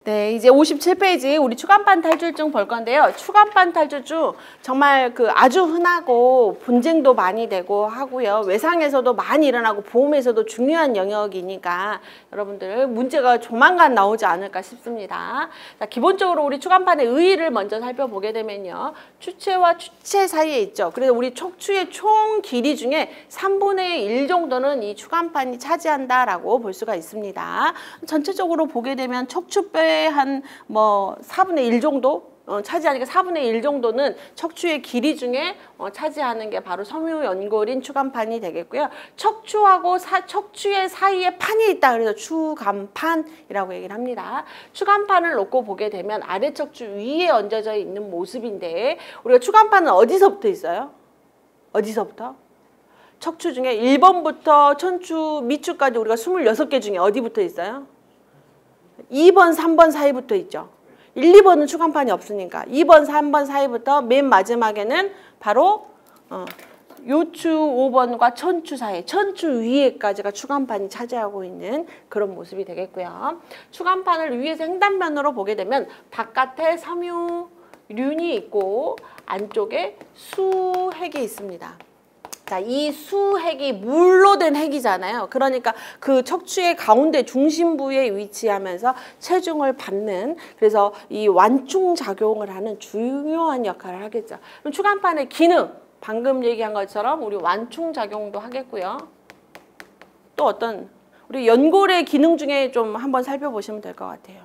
네, 이제 57페이지 우리 추간판 탈출증 볼 건데요. 추간판 탈출증 정말 아주 흔하고 분쟁도 많이 되고 하고요. 외상에서도 많이 일어나고 보험에서도 중요한 영역이니까 여러분들 문제가 조만간 나오지 않을까 싶습니다. 자, 기본적으로 우리 추간판의 의의를 먼저 살펴보게 되면요. 추체와 추체 사이에 있죠. 그래서 우리 척추의 총 길이 중에 3분의 1 정도는 이 추간판이 차지한다라고 볼 수가 있습니다. 전체적으로 보게 되면 척추뼈 한 4분의 1 정도 차지하니까 4분의 1 정도는 척추의 길이 중에 차지하는 게 바로 섬유연골인 추간판이 되겠고요. 척추하고 척추의 사이에 판이 있다. 그래서 추간판이라고 얘기를 합니다. 추간판을 놓고 보게 되면 아래 척추 위에 얹어져 있는 모습인데 우리가 추간판은 어디서부터 있어요? 어디서부터? 척추 중에 1번부터 천추 밑추까지 우리가 26개 중에 어디부터 있어요? 2번, 3번 사이부터 있죠. 1, 2번은 추간판이 없으니까 2번, 3번 사이부터 맨 마지막에는 바로 요추 5번과 천추 사이, 천추 위에까지가 추간판이 차지하고 있는 그런 모습이 되겠고요. 추간판을 위에서 횡단면으로 보게 되면 바깥에 섬유륜이 있고 안쪽에 수핵이 있습니다. 자, 이 수핵이 물로 된 핵이잖아요. 그러니까 그 척추의 가운데 중심부에 위치하면서 체중을 받는, 그래서 이 완충 작용을 하는 중요한 역할을 하겠죠. 그럼 추간판의 기능, 방금 얘기한 것처럼 우리 완충 작용도 하겠고요. 또 어떤 우리 연골의 기능 중에 좀 한번 살펴보시면 될 것 같아요.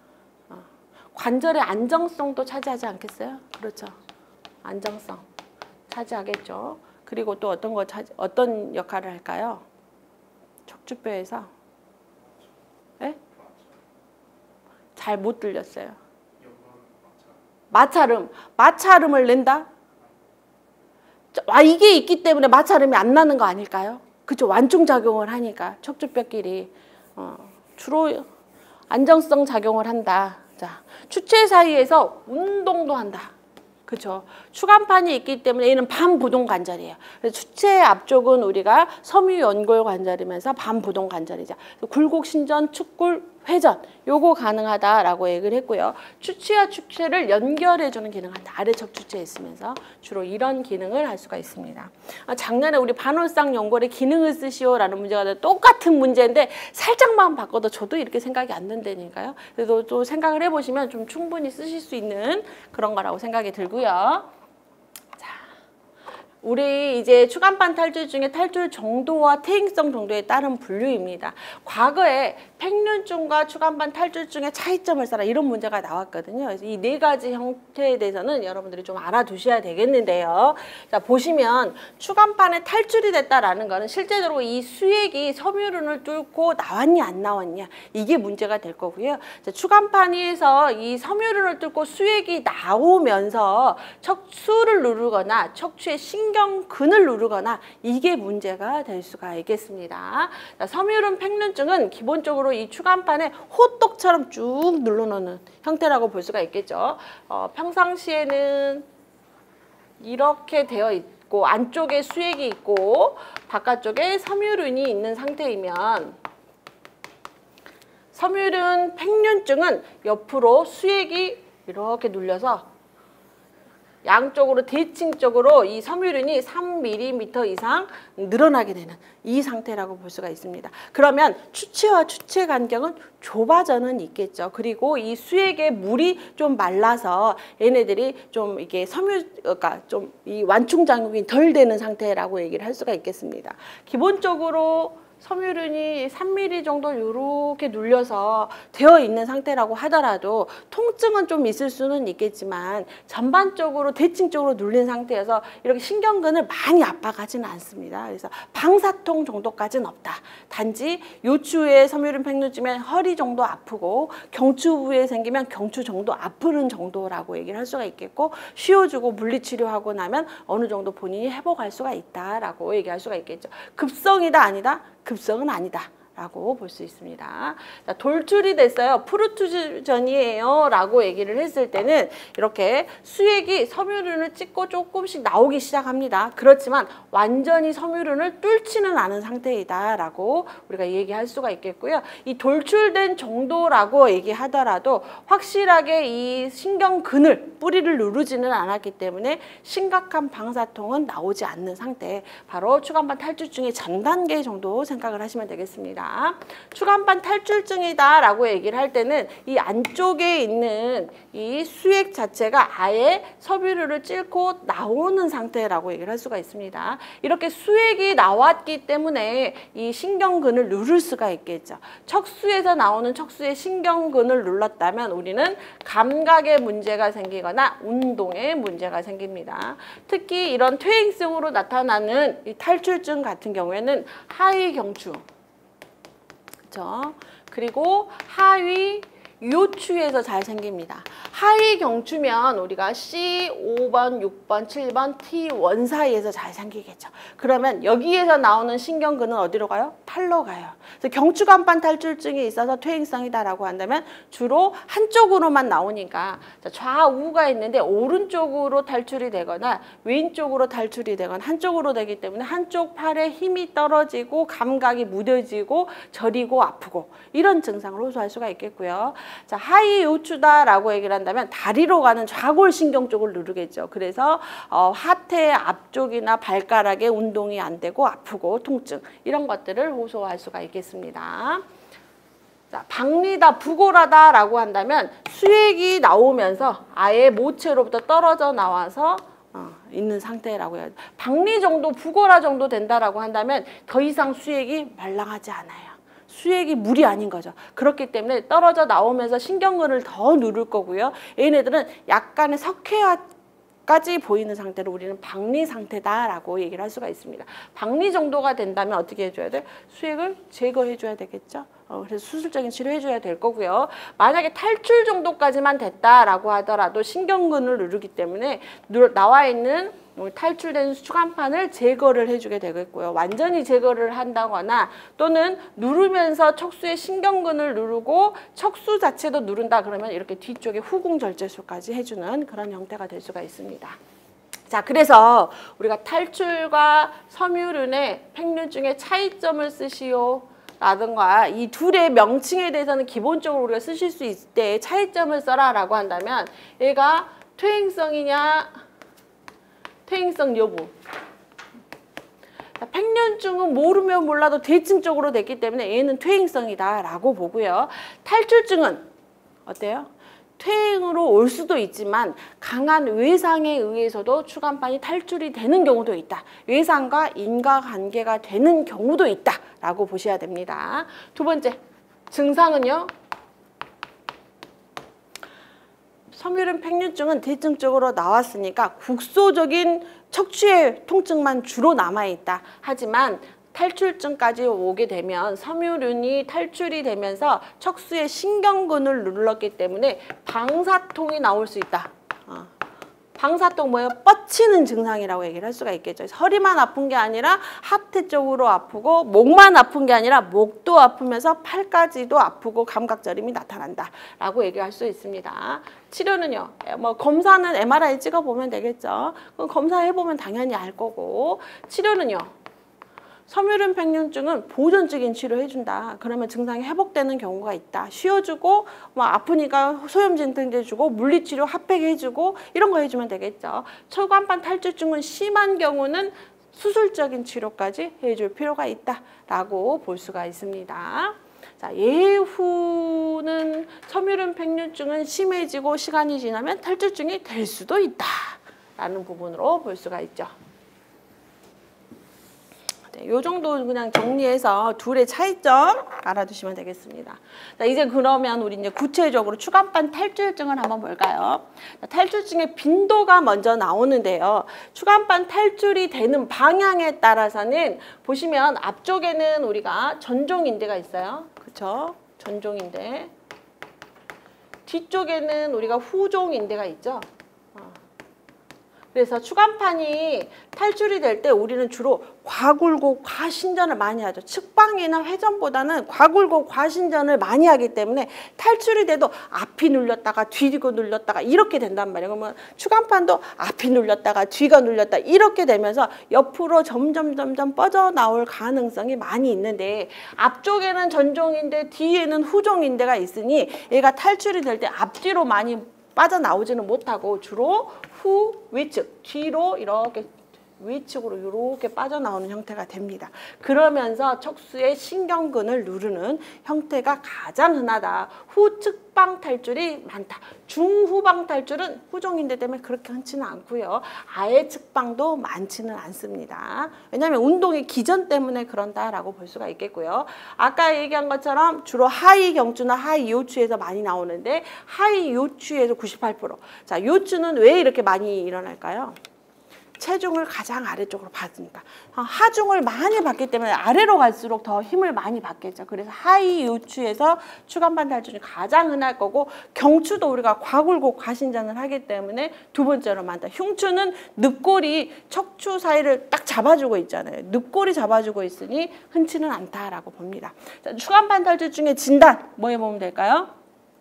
관절의 안정성도 차지하지 않겠어요? 그렇죠. 안정성 차지하겠죠. 그리고 또 어떤 역할을 할까요? 척추뼈에서. 네? 잘 못 들렸어요. 마찰음을 낸다? 이게 있기 때문에 마찰음이 안 나는 거 아닐까요? 그쵸? 완충작용을 하니까 척추뼈끼리 주로 안정성 작용을 한다. 자, 추체 사이에서 운동도 한다. 그렇죠. 추간판이 있기 때문에 얘는 반부동 관절이에요. 그래서 추체 앞쪽은 우리가 섬유연골 관절이면서 반부동 관절이죠. 굴곡신전, 축굴, 회전 요거 가능하다라고 얘기를 했고요. 추체와 추체를 연결해주는 기능을 한다. 아래 척추체에 있으면서 주로 이런 기능을 할 수가 있습니다. 작년에 우리 반월상 연골의 기능을 쓰시오라는 문제가 똑같은 문제인데 살짝만 바꿔도 저도 이렇게 생각이 안 든다니까요. 그래서 또 생각을 해보시면 좀 충분히 쓰실 수 있는 그런 거라고 생각이 들고요. 우리 이제 추간판 탈출 중에 탈출 정도와 퇴행성 정도에 따른 분류입니다. 과거에 팽륜증과 추간판 탈출증의 차이점을 써라 이런 문제가 나왔거든요. 그래서 이 네 가지 형태에 대해서는 여러분들이 좀 알아두셔야 되겠는데요. 자, 보시면 추간판에 탈출이 됐다라는 거는 실제적으로 이 수액이 섬유륜을 뚫고 나왔냐 안 나왔냐 이게 문제가 될 거고요. 자, 추간판에서 이 섬유륜을 뚫고 수액이 나오면서 척추를 누르거나 척추의 신경근을 누르거나 이게 문제가 될 수가 있겠습니다. 자, 섬유륜 팽륜증은 기본적으로 이 추간판에 호떡처럼 쭉 눌러놓는 형태라고 볼 수가 있겠죠. 평상시에는 이렇게 되어 있고 안쪽에 수액이 있고 바깥쪽에 섬유륜이 있는 상태이면 섬유륜 팽륜증은 옆으로 수액이 이렇게 눌려서 양쪽으로 대칭적으로 이 섬유륜이 3mm 이상 늘어나게 되는 이 상태라고 볼 수가 있습니다. 그러면 추체와 추체 간격은 좁아져는 있겠죠. 그리고 이 수액에 물이 좀 말라서 얘네들이 좀 이게 그러니까 좀 이 완충 작용이 덜 되는 상태라고 얘기를 할 수가 있겠습니다. 기본적으로 섬유륜이 3mm 정도 이렇게 눌려서 되어 있는 상태라고 하더라도 통증은 좀 있을 수는 있겠지만 전반적으로 대칭적으로 눌린 상태여서 이렇게 신경근을 많이 압박하지는 않습니다. 그래서 방사통 정도까지는 없다. 단지 요추에 섬유륜 팽륜증이면 허리 정도 아프고 경추 부위에 생기면 경추 정도 아프는 정도라고 얘기를 할 수가 있겠고 쉬어주고 물리치료하고 나면 어느 정도 본인이 회복할 수가 있다라고 얘기할 수가 있겠죠. 급성이다 아니다? 급성은 아니다 라고 볼 수 있습니다. 자, 돌출이 됐어요. 프루트전이에요 라고 얘기를 했을 때는 이렇게 수액이 섬유륜을 찍고 조금씩 나오기 시작합니다. 그렇지만 완전히 섬유륜을 뚫지는 않은 상태이다 라고 우리가 얘기할 수가 있겠고요. 이 돌출된 정도라고 얘기하더라도 확실하게 이 신경근을 뿌리를 누르지는 않았기 때문에 심각한 방사통은 나오지 않는 상태, 바로 추간판 탈출증의 전 단계 정도 생각을 하시면 되겠습니다. 추간판 탈출증이다 라고 얘기를 할 때는 이 안쪽에 있는 이 수액 자체가 아예 섬유류를 찔고 나오는 상태라고 얘기를 할 수가 있습니다. 이렇게 수액이 나왔기 때문에 이 신경근을 누를 수가 있겠죠. 척수에서 나오는 척수의 신경근을 눌렀다면 우리는 감각에 문제가 생기거나 운동에 문제가 생깁니다. 특히 이런 퇴행성으로 나타나는 이 탈출증 같은 경우에는 하위 경추, 그렇죠? 그리고 하위 요추에서 잘 생깁니다. 하위 경추면 우리가 C, 5번, 6번, 7번, T1 사이에서 잘 생기겠죠. 그러면 여기에서 나오는 신경근은 어디로 가요? 팔로 가요. 그래서 경추간판 탈출증이 있어서 퇴행성이다라고 한다면 주로 한쪽으로만 나오니까 좌우가 있는데 오른쪽으로 탈출이 되거나 왼쪽으로 탈출이 되거나 한쪽으로 되기 때문에 한쪽 팔에 힘이 떨어지고 감각이 무뎌지고 저리고 아프고 이런 증상을 호소할 수가 있겠고요. 자, 하위 요추다라고 얘기를 한다면 다리로 가는 좌골신경 쪽을 누르겠죠. 그래서 하태 앞쪽이나 발가락에 운동이 안 되고 아프고 통증 이런 것들을 호소할 수가 있겠습니다. 자, 박리다, 부골하다라고 한다면 수액이 나오면서 아예 모체로부터 떨어져 나와서 있는 상태라고 해요. 박리 정도, 부골화 정도 된다라고 한다면 더 이상 수액이 말랑하지 않아요. 수액이 물이 아닌 거죠. 그렇기 때문에 떨어져 나오면서 신경근을 더 누를 거고요. 얘네들은 약간의 석회화까지 보이는 상태로 우리는 박리 상태다라고 얘기를 할 수가 있습니다. 박리 정도가 된다면 어떻게 해줘야 돼? 수액을 제거해줘야 되겠죠. 그래서 수술적인 치료해줘야 될 거고요. 만약에 탈출 정도까지만 됐다라고 하더라도 신경근을 누르기 때문에 나와 있는 탈출된 추간판을 제거를 해주게 되겠고요. 완전히 제거를 한다거나 또는 누르면서 척수의 신경근을 누르고 척수 자체도 누른다 그러면 이렇게 뒤쪽에 후궁절제술까지 해주는 그런 형태가 될 수가 있습니다. 자, 그래서 우리가 탈출과 섬유륜의 팽륜증의 차이점을 쓰시오 라든가 이 둘의 명칭에 대해서는 기본적으로 우리가 쓰실 수 있을 때 차이점을 써라 라고 한다면 얘가 퇴행성이냐 퇴행성 여부. 팽륜증은 모르면 몰라도 대칭적으로 됐기 때문에 얘는 퇴행성이다 라고 보고요. 탈출증은 어때요? 퇴행으로 올 수도 있지만 강한 외상에 의해서도 추간판이 탈출이 되는 경우도 있다. 외상과 인과관계가 되는 경우도 있다 라고 보셔야 됩니다. 두 번째, 증상은요. 섬유륜 팽륜증은 대증적으로 나왔으니까 국소적인 척추의 통증만 주로 남아있다. 하지만 탈출증까지 오게 되면 섬유륜이 탈출이 되면서 척수의 신경근을 눌렀기 때문에 방사통이 나올 수 있다. 방사통 뭐예요? 뻗치는 증상이라고 얘기를 할 수가 있겠죠. 허리만 아픈 게 아니라 하태 쪽으로 아프고 목만 아픈 게 아니라 목도 아프면서 팔까지도 아프고 감각저림이 나타난다 라고 얘기할 수 있습니다. 치료는요. 뭐 검사는 MRI 찍어보면 되겠죠. 검사해보면 당연히 알 거고 치료는요. 섬유륜 팽륜증은 보존적인 치료 해준다. 그러면 증상이 회복되는 경우가 있다. 쉬어주고 뭐 아프니까 소염 진통제 주고 물리치료 핫팩 해주고 이런 거 해주면 되겠죠. 추간판 탈출증은 심한 경우는 수술적인 치료까지 해줄 필요가 있다라고 볼 수가 있습니다. 자, 예후는 섬유륜 팽륜증은 심해지고 시간이 지나면 탈출증이 될 수도 있다라는 부분으로 볼 수가 있죠. 이 정도 그냥 정리해서 둘의 차이점 알아두시면 되겠습니다. 자, 이제 그러면 우리 이제 구체적으로 추간판 탈출증을 한번 볼까요? 자, 탈출증의 빈도가 먼저 나오는데요. 추간판 탈출이 되는 방향에 따라서는 보시면 앞쪽에는 우리가 전종인대가 있어요. 그렇죠? 전종인대. 뒤쪽에는 우리가 후종인대가 있죠. 그래서 추간판이 탈출이 될 때 우리는 주로 과굴고 과신전을 많이 하죠. 측방이나 회전보다는 과굴고 과신전을 많이 하기 때문에 탈출이 돼도 앞이 눌렸다가 뒤고 눌렸다가 이렇게 된단 말이에요. 그러면 추간판도 앞이 눌렸다가 뒤가 눌렸다 이렇게 되면서 옆으로 점점 뻗어나올 가능성이 많이 있는데, 앞쪽에는 전종인데 뒤에는 후종인데가 있으니 얘가 탈출이 될 때 앞뒤로 많이 빠져나오지는 못하고 주로 후, 위측, 뒤로 이렇게 위측으로 이렇게 빠져나오는 형태가 됩니다. 그러면서 척수의 신경근을 누르는 형태가 가장 흔하다. 후측방 탈출이 많다. 중후방 탈출은 후종인대 때문에 그렇게 흔치는 않고요. 아예 측방도 많지는 않습니다. 왜냐하면 운동의 기전 때문에 그런다라고 볼 수가 있겠고요. 아까 얘기한 것처럼 주로 하위 경추나 하위 요추에서 많이 나오는데, 하위 요추에서 98%. 자, 요추는 왜 이렇게 많이 일어날까요? 체중을 가장 아래쪽으로 받으니까. 하중을 많이 받기 때문에 아래로 갈수록 더 힘을 많이 받겠죠. 그래서 하위 요추에서 추간판 탈출이 가장 흔할 거고, 경추도 우리가 과굴고 과신전을 하기 때문에 두 번째로 많다. 흉추는 늑골이 척추 사이를 딱 잡아주고 있잖아요. 늑골이 잡아주고 있으니 흔치는 않다라고 봅니다. 자, 추간판 탈출증의 진단 뭐 해보면 될까요?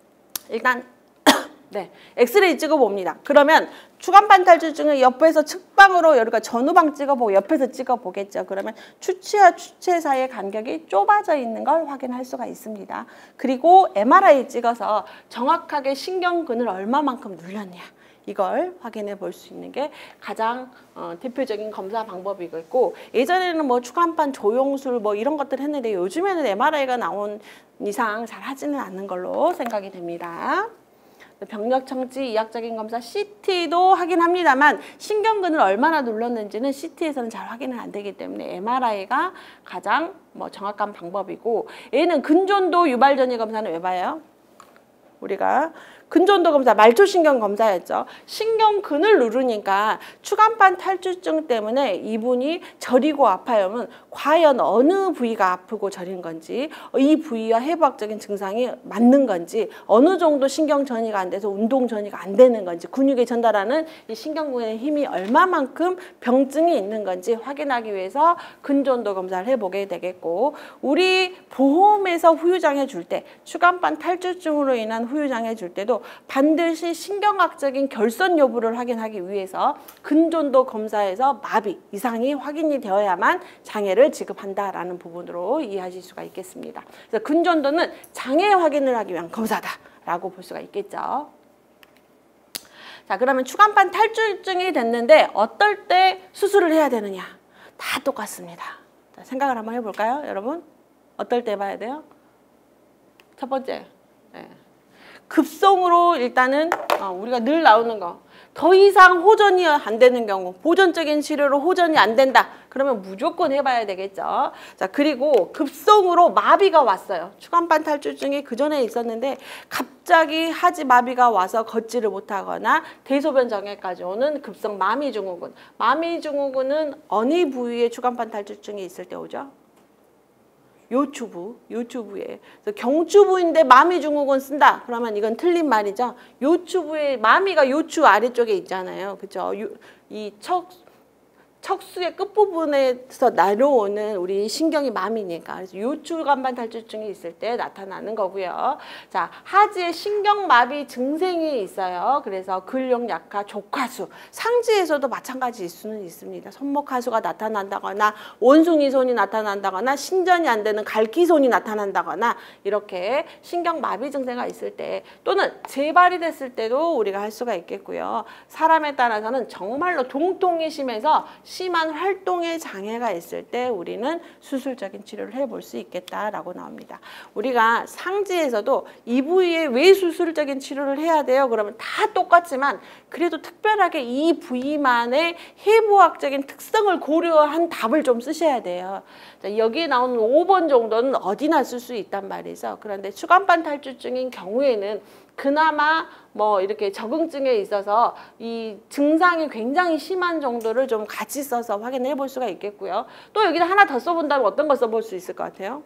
일단 네, 엑스레이 찍어봅니다. 그러면 추간판 탈출증을 옆에서 측방으로 여기가 전후방 찍어보고 옆에서 찍어보겠죠. 그러면 추체와 추체 사이의 간격이 좁아져 있는 걸 확인할 수가 있습니다. 그리고 MRI 찍어서 정확하게 신경근을 얼마만큼 눌렸냐, 이걸 확인해 볼 수 있는 게 가장 대표적인 검사 방법이고, 예전에는 뭐 추간판 조영술 뭐 이런 것들 했는데 요즘에는 MRI가 나온 이상 잘 하지는 않는 걸로 생각이 됩니다. 병력 청지, 이학적인 검사, CT도 확인합니다만 신경근을 얼마나 눌렀는지는 CT에서는 잘 확인은 안 되기 때문에 MRI가 가장 정확한 방법이고, 얘는 근전도 유발전이 검사는 왜 봐요? 우리가 근전도 검사, 말초신경 검사였죠. 신경근을 누르니까 추간판 탈출증 때문에 이분이 저리고 아파요면 과연 어느 부위가 아프고 저린 건지, 이 부위와 해부학적인 증상이 맞는 건지, 어느 정도 신경 전이가 안 돼서 운동 전이가 안 되는 건지, 근육에 전달하는 이 신경근의 힘이 얼마만큼 병증이 있는 건지 확인하기 위해서 근전도 검사를 해보게 되겠고, 우리 보험에서 후유장애 줄 때, 추간판 탈출증으로 인한 후유장애 줄 때도 반드시 신경학적인 결손 여부를 확인하기 위해서 근전도 검사에서 마비 이상이 확인이 되어야만 장애를 지급한다라는 부분으로 이해하실 수가 있겠습니다. 그래서 근전도는 장애 확인을 하기 위한 검사다라고 볼 수가 있겠죠. 자, 그러면 추간판 탈출증이 됐는데 어떨 때 수술을 해야 되느냐? 다 똑같습니다. 자, 생각을 한번 해볼까요, 여러분? 어떨 때 봐야 돼요? 첫 번째, 급성으로 일단은 우리가 늘 나오는 거, 더 이상 호전이 안 되는 경우, 보존적인 치료로 호전이 안 된다. 그러면 무조건 해봐야 되겠죠. 자, 그리고 급성으로 마비가 왔어요. 추간판 탈출증이 그전에 있었는데 갑자기 하지 마비가 와서 걷지를 못하거나 대소변 장애까지 오는 급성 마미증후군. 마미증후군은 어느 부위에 추간판 탈출증이 있을 때 오죠? 요추부에. 그래서 경추부인데 마미증후군 쓴다. 그러면 이건 틀린 말이죠. 요추부에, 마미가 요추 아래쪽에 있잖아요. 그죠? 이 척수의 끝부분에서 내려오는 우리 신경이 마미니까. 그래서 요추간판 탈출증이 있을 때 나타나는 거고요. 자, 하지에 신경마비 증생이 있어요. 그래서 근력 약화, 족하수, 상지에서도 마찬가지일 수는 있습니다. 손목하수가 나타난다거나 원숭이손이 나타난다거나 신전이 안 되는 갈기손이 나타난다거나 이렇게 신경마비 증세가 있을 때, 또는 재발이 됐을 때도 우리가 할 수가 있겠고요. 사람에 따라서는 정말로 동통이 심해서 심한 활동에 장애가 있을 때 우리는 수술적인 치료를 해볼 수 있겠다라고 나옵니다. 우리가 상지에서도 이 부위에 왜 수술적인 치료를 해야 돼요? 그러면 다 똑같지만 그래도 특별하게 이 부위만의 해부학적인 특성을 고려한 답을 좀 쓰셔야 돼요. 자, 여기에 나오는 5번 정도는 어디나 쓸 수 있단 말이죠. 그런데 추간판 탈출증인 경우에는 그나마 이렇게 적응증에 있어서 이 증상이 굉장히 심한 정도를 좀 같이 써서 확인해 볼 수가 있겠고요. 또 여기다 하나 더 써본다면 어떤 거 써볼 수 있을 것 같아요?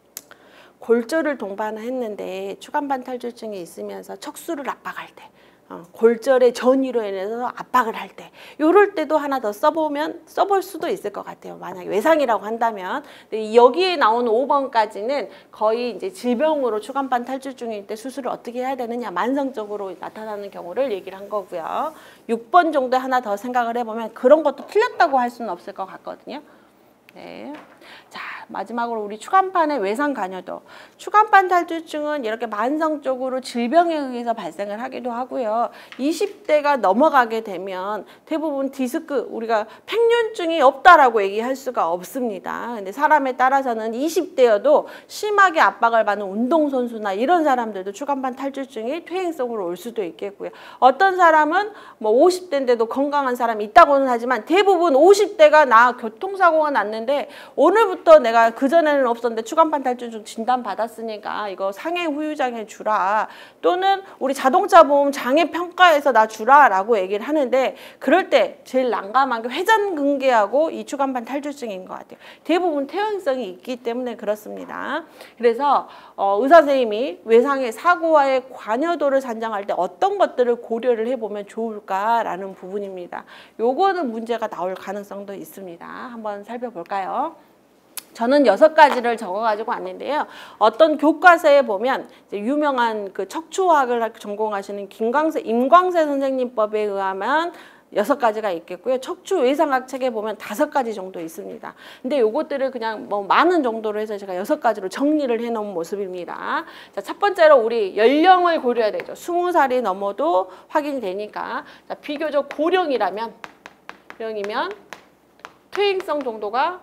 골절을 동반했는데 추간판 탈출증이 있으면서 척수를 압박할 때, 골절의 전이로 인해서 압박을 할 때, 요럴 때도 하나 더 써볼 수도 있을 것 같아요. 만약에 외상이라고 한다면. 근데 여기에 나오는 5번까지는 거의 이제 질병으로 추간판 탈출증일 때 수술을 어떻게 해야 되느냐, 만성적으로 나타나는 경우를 얘기를 한 거고요. 6번 정도 하나 더 생각을 해보면 그런 것도 틀렸다고 할 수는 없을 것 같거든요. 네. 자, 마지막으로 우리 추간판의 외상 간여도. 추간판 탈출증은 이렇게 만성적으로 질병에 의해서 발생을 하기도 하고요. 20대가 넘어가게 되면 대부분 디스크, 우리가 팽윤증이 없다라고 얘기할 수가 없습니다. 근데 사람에 따라서는 20대여도 심하게 압박을 받는 운동선수나 이런 사람들도 추간판 탈출증이 퇴행성으로 올 수도 있겠고요. 어떤 사람은 뭐 50대인데도 건강한 사람이 있다고는 하지만 대부분 50대가 나 교통사고가 났는데 오늘부터 내가 그전에는 없었는데 추간판 탈출증 진단 받았으니까 이거 상해 후유장애 주라, 또는 우리 자동차 보험 장애 평가에서 나 주라 라고 얘기를 하는데, 그럴 때 제일 난감한 게 회전근개하고 이 추간판 탈출증인 것 같아요. 대부분 퇴행성이 있기 때문에 그렇습니다. 그래서 의사 선생님이 외상의 사고와의 관여도를 산정할 때 어떤 것들을 고려를 해보면 좋을까라는 부분입니다. 요거는 문제가 나올 가능성도 있습니다. 한번 살펴볼까요? 저는 6가지를 적어가지고 왔는데요. 어떤 교과서에 보면 이제 유명한 그 척추학을 전공하시는 임광세 선생님법에 의하면 6가지가 있겠고요. 척추 외상학 책에 보면 5가지 정도 있습니다. 근데 요것들을 그냥 뭐 많은 정도로 해서 제가 6가지로 정리를 해놓은 모습입니다. 자, 첫 번째로 우리 연령을 고려해야 되죠. 20살이 넘어도 확인이 되니까. 자, 비교적 고령이면 퇴행성 정도가,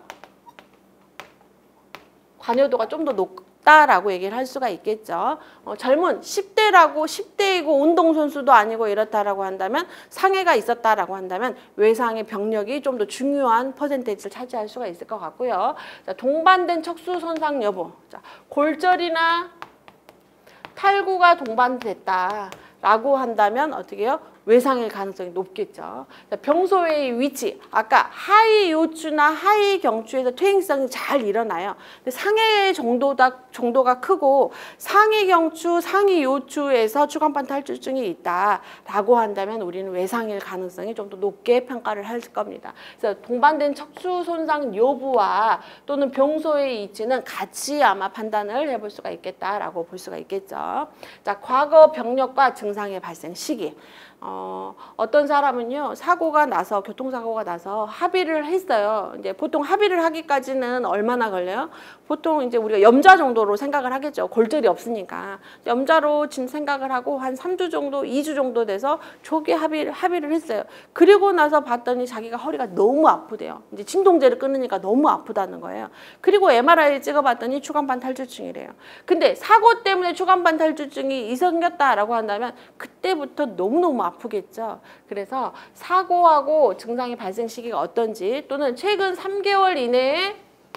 관여도가 좀 더 높다라고 얘기를 할 수가 있겠죠. 젊은 10대이고 운동선수도 아니고 이렇다라고 한다면, 상해가 있었다라고 한다면 외상의 병력이 좀 더 중요한 퍼센테이지를 차지할 수가 있을 것 같고요. 자, 동반된 척수 손상 여부. 자, 골절이나 탈구가 동반됐다라고 한다면 어떻게 해요? 외상일 가능성이 높겠죠. 병소의 위치, 아까 하위 요추나 하위 경추에서 퇴행성이 잘 일어나요. 근데 상해의 정도가 크고 상위 경추, 상위 요추에서 추간판 탈출증이 있다라고 한다면 우리는 외상일 가능성이 좀 더 높게 평가를 할 겁니다. 그래서 동반된 척추 손상 여부와 또는 병소의 위치는 같이 아마 판단을 해볼 수가 있겠다라고 볼 수가 있겠죠. 자, 과거 병력과 증상의 발생 시기. 어떤 사람은요, 교통사고가 나서 합의를 했어요. 이제 보통 합의를 하기까지는 얼마나 걸려요? 보통 이제 우리가 염좌 정도로 생각을 하겠죠. 골절이 없으니까. 염좌로 생각을 하고 한 3주 정도, 2주 정도 돼서 조기 합의를 했어요. 그리고 나서 봤더니 자기가 허리가 너무 아프대요. 이제 진통제를 끊으니까 너무 아프다는 거예요. 그리고 MRI 찍어봤더니 추간판 탈출증이래요. 근데 사고 때문에 추간판 탈출증이 생겼다라고 한다면 그때부터 너무너무 아프겠죠. 그래서 사고하고 증상의 발생 시기가 어떤지, 또는 최근 3개월 이내에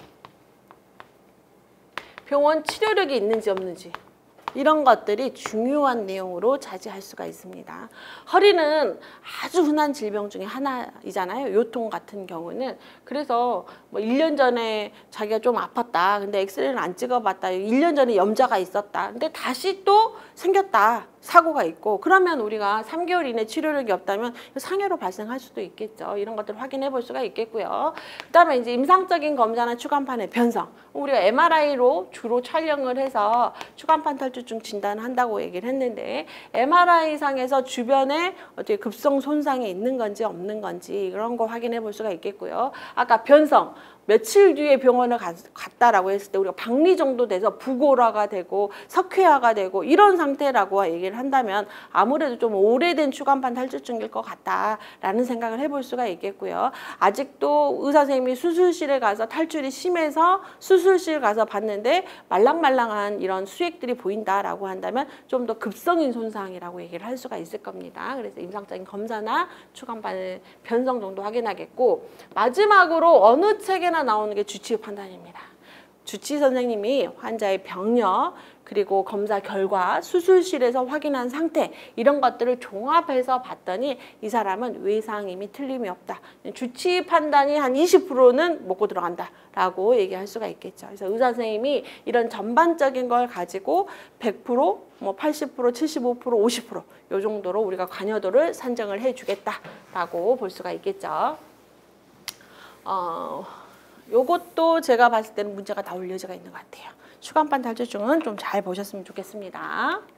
병원 치료력이 있는지 없는지, 이런 것들이 중요한 내용으로 차지할 수가 있습니다. 허리는 아주 흔한 질병 중에 하나이잖아요. 요통 같은 경우는. 그래서 뭐 1년 전에 자기가 좀 아팠다. 근데 엑스레이는 안 찍어봤다. 1년 전에 염좌가 있었다. 근데 다시 또 생겼다. 사고가 있고, 그러면 우리가 3개월 이내 치료력이 없다면 상해로 발생할 수도 있겠죠. 이런 것들을 확인해 볼 수가 있겠고요. 그다음에 이제 임상적인 검사나 추간판의 변성. 우리가 MRI로 주로 촬영을 해서 추간판 탈출증 진단을 한다고 얘기를 했는데, MRI 상에서 주변에 어떻게 급성 손상이 있는 건지 없는 건지 이런 거 확인해 볼 수가 있겠고요. 아까 변성. 며칠 뒤에 병원을 갔다라고 했을 때 우리가 박리 정도 돼서 부고라가 되고 석회화가 되고 이런 상태라고 얘기를 한다면 아무래도 좀 오래된 추간판 탈출증일 것 같다라는 생각을 해볼 수가 있겠고요. 아직도 의사 선생님이 수술실에 가서 탈출이 심해서 수술실 가서 봤는데 말랑말랑한 이런 수액들이 보인다라고 한다면 좀 더 급성인 손상이라고 얘기를 할 수가 있을 겁니다. 그래서 임상적인 검사나 추간판의 변성 정도 확인하겠고, 마지막으로 어느 책에나 나오는 게 주치의 판단입니다. 주치 선생님이 환자의 병력 그리고 검사 결과 수술실에서 확인한 상태 이런 것들을 종합해서 봤더니 이 사람은 외상 이미 틀림이 없다. 주치 판단이 한 20%는 먹고 들어간다 라고 얘기할 수가 있겠죠. 그래서 의사 선생님이 이런 전반적인 걸 가지고 100%, 뭐 80%, 75%, 50%요 정도로 우리가 관여도를 산정을 해주겠다라고 볼 수가 있겠죠. 요것도 제가 봤을 때는 문제가 나올 여지가 있는 것 같아요. 추간판 탈주증은 좀 잘 보셨으면 좋겠습니다.